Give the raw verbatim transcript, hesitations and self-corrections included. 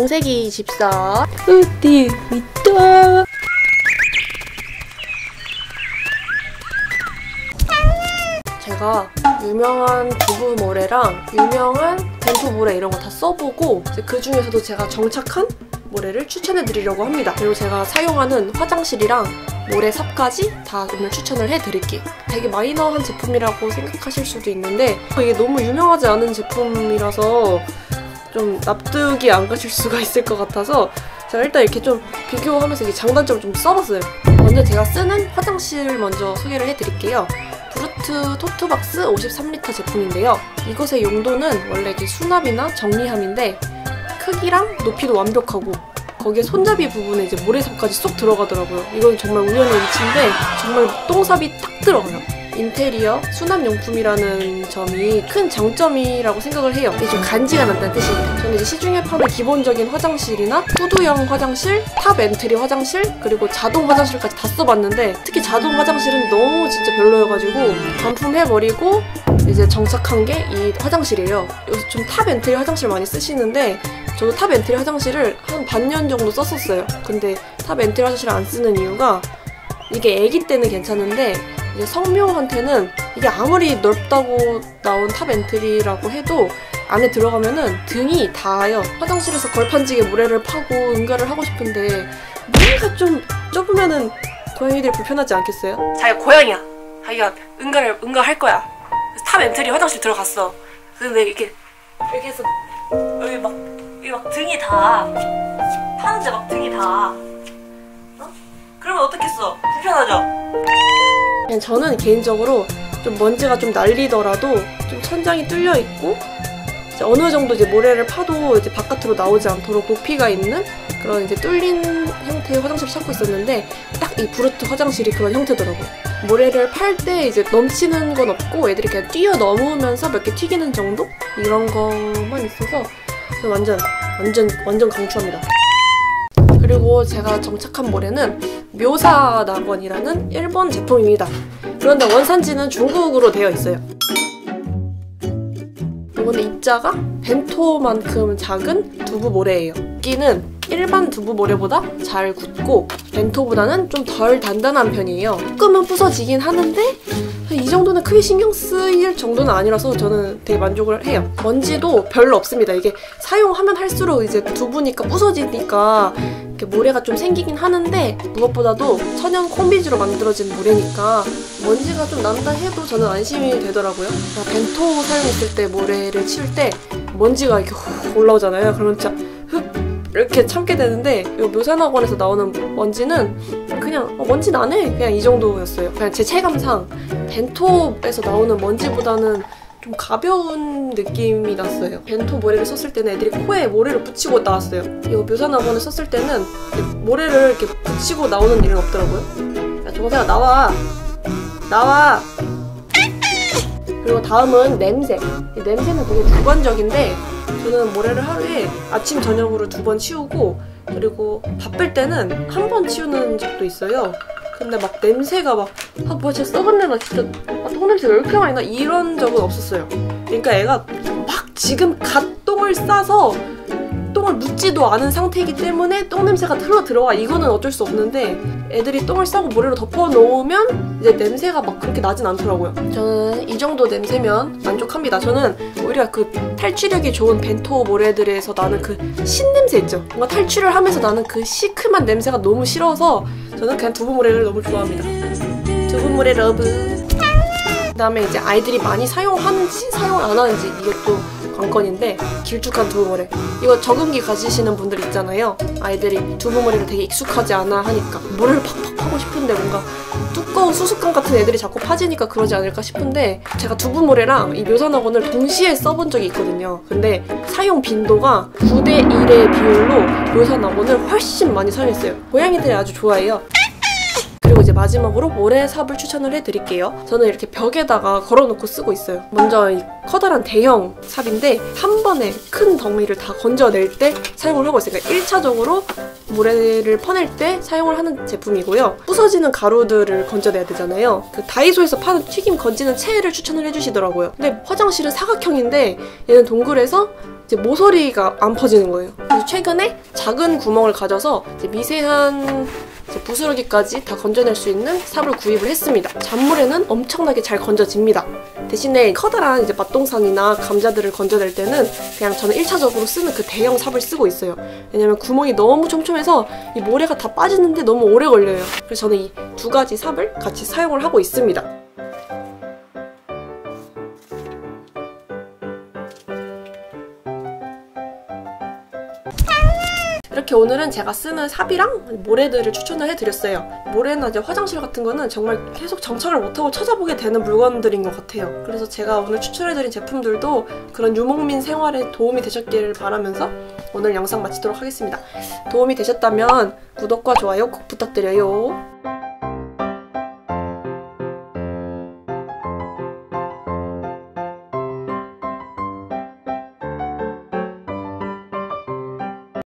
영세기 집사 어디 있다. 제가 유명한 두부모래랑 유명한 벤토 모래 이런 거 다 써보고 그 중에서도 제가 정착한 모래를 추천해드리려고 합니다. 그리고 제가 사용하는 화장실이랑 모래 삽까지 다 오늘 추천을 해드릴게요. 되게 마이너한 제품이라고 생각하실 수도 있는데 이게 너무 유명하지 않은 제품이라서 좀 납득이 안 가실 수가 있을 것 같아서 제가 일단 이렇게 좀 비교하면서 이게 장단점을 좀 써봤어요. 먼저 제가 쓰는 화장실 먼저 소개를 해드릴게요. 브루트 토트박스 오십삼 리터 제품인데요. 이것의 용도는 원래 이게 수납이나 정리함인데 크기랑 높이도 완벽하고 거기에 손잡이 부분에 이제 모래삽까지 쏙 들어가더라고요. 이건 정말 우연의 일치인데 정말 똥삽이 딱 들어가요. 인테리어 수납용품이라는 점이 큰 장점이라고 생각을 해요. 이게 좀 간지가 난다는 뜻입니다. 저는 이제 시중에 파는 기본적인 화장실이나 후드형 화장실, 탑 엔트리 화장실, 그리고 자동 화장실까지 다 써봤는데 특히 자동 화장실은 너무 진짜 별로여가지고 반품해버리고 이제 정착한 게 이 화장실이에요. 요새 좀 탑 엔트리 화장실 많이 쓰시는데 저도 탑 엔트리 화장실을 한 반년 정도 썼었어요. 근데 탑 엔트리 화장실을 안 쓰는 이유가 이게 애기 때는 괜찮은데 이제 성묘한테는 이게 아무리 넓다고 나온 탑 엔트리라고 해도 안에 들어가면은 등이 닿아요. 화장실에서 걸판지게 모래를 파고 응가를 하고 싶은데 뭔가 좀 좁으면은 고양이들이 불편하지 않겠어요? 자기가 고양이야. 자기가 응가를 응가할 거야. 그래서 탑 엔트리 화장실 들어갔어. 근데 이렇게 이렇게 해서 여기 막 여기 막 등이 닿아. 타는데 막 등이 닿아. 어? 그러면 어떻겠어? 불편하죠? 그냥 저는 개인적으로 좀 먼지가 좀 날리더라도 좀 천장이 뚫려 있고 이제 어느 정도 이제 모래를 파도 이제 바깥으로 나오지 않도록 높이가 있는 그런 이제 뚫린 형태의 화장실을 찾고 있었는데 딱 이 브루트 화장실이 그런 형태더라고요. 모래를 팔 때 이제 넘치는 건 없고 애들이 그냥 뛰어 넘으면서 몇 개 튀기는 정도? 이런 것만 있어서 완전 완전 완전 강추합니다. 그리고 제가 정착한 모래는 묘사낙원이라는 일본 제품입니다. 그런데 원산지는 중국으로 되어 있어요. 이거는 입자가 벤토만큼 작은 두부 모래예요. 여기는 일반 두부 모래보다 잘 굳고 벤토보다는 좀 덜 단단한 편이에요. 조금은 부서지긴 하는데 이 정도는 크게 신경 쓰일 정도는 아니라서 저는 되게 만족을 해요. 먼지도 별로 없습니다. 이게 사용하면 할수록 이제 두부니까 부서지니까 이렇게 모래가 좀 생기긴 하는데 무엇보다도 천연 콩비지로 만들어진 모래니까 먼지가 좀 난다 해도 저는 안심이 되더라고요. 벤토 사용했을 때 모래를 치울 때 먼지가 이렇게 훅 올라오잖아요. 그러면 진짜 흙 이렇게 참게 되는데 이 묘사낙원에서 나오는 먼지는 그냥 어, 먼지 나네? 그냥 이 정도였어요. 그냥 제 체감상 벤토에서 나오는 먼지보다는 좀 가벼운 느낌이 났어요. 벤토 모래를 썼을 때는 애들이 코에 모래를 붙이고 나왔어요. 이 묘사낙원을 썼을 때는 모래를 이렇게 붙이고 나오는 일은 없더라고요. 야 정세야 나와! 나와! 그리고 다음은 냄새. 이 냄새는 되게 주관적인데 저는 모래를 하루에 아침 저녁으로 두 번 치우고 그리고 바쁠 때는 한 번 치우는 적도 있어요. 근데 막 냄새가 막 아 뭐야 진짜 썩은 내나 진짜 아, 똥냄새 왜 이렇게 많이 나? 이런 적은 없었어요. 그러니까 애가 막 지금 갓 똥을 싸서 똥을 묻지도 않은 상태이기 때문에 똥냄새가 흘러 들어와. 이거는 어쩔 수 없는데 애들이 똥을 싸고 모래로 덮어 놓으면 이제 냄새가 막 그렇게 나진 않더라고요. 저는 이 정도 냄새면 만족합니다. 저는 오히려 그 탈취력이 좋은 벤토 모래들에서 나는 그 신냄새 있죠? 뭔가 탈취를 하면서 나는 그 시큼한 냄새가 너무 싫어서 저는 그냥 두부 모래를 너무 좋아합니다. 두부 모래 러브. 그 다음에 이제 아이들이 많이 사용하는지 사용 안 하는지 이것도 관건인데 길쭉한 두부 모래. 이거 적응기 가지시는 분들 있잖아요. 아이들이 두부 모래를 되게 익숙하지 않아 하니까 모래를 팍팍 파고 싶은데 뭔가 두꺼운 수수깡 같은 애들이 자꾸 파지니까 그러지 않을까 싶은데 제가 두부 모래랑 이 묘사낙원을 동시에 써본 적이 있거든요. 근데 사용 빈도가 구 대 일의 비율로 묘사낙원을 훨씬 많이 사용했어요. 고양이들이 아주 좋아해요. 그리고 이제 마지막으로 모래삽을 추천을 해드릴게요. 저는 이렇게 벽에다가 걸어놓고 쓰고 있어요. 먼저 이 커다란 대형 삽인데 한 번에 큰 덩이를 다 건져낼 때 사용을 하고 있어요. 그러니까 일 차적으로 모래를 퍼낼 때 사용을 하는 제품이고요. 부서지는 가루들을 건져내야 되잖아요. 그 다이소에서 파는 튀김 건지는 채를 추천을 해주시더라고요. 근데 화장실은 사각형인데 얘는 동그래서 이제 모서리가 안 퍼지는 거예요. 그래서 최근에 작은 구멍을 가져서 이제 미세한 이제 부스러기까지 다 건져낼 수 있는 삽을 구입을 했습니다. 잔물에는 엄청나게 잘 건져집니다. 대신에 커다란 이제 맛동산이나 감자들을 건져낼 때는 그냥 저는 일 차적으로 쓰는 그 대형 삽을 쓰고 있어요. 왜냐면 구멍이 너무 촘촘해서 이 모래가 다 빠지는데 너무 오래 걸려요. 그래서 저는 이 두 가지 삽을 같이 사용을 하고 있습니다. 이렇게 오늘은 제가 쓰는 삽이랑 모래들을 추천을 해드렸어요. 모래나 이제 화장실 같은 거는 정말 계속 정착을 못하고 찾아보게 되는 물건들인 것 같아요. 그래서 제가 오늘 추천해드린 제품들도 그런 유목민 생활에 도움이 되셨기를 바라면서 오늘 영상 마치도록 하겠습니다. 도움이 되셨다면 구독과 좋아요 꼭 부탁드려요.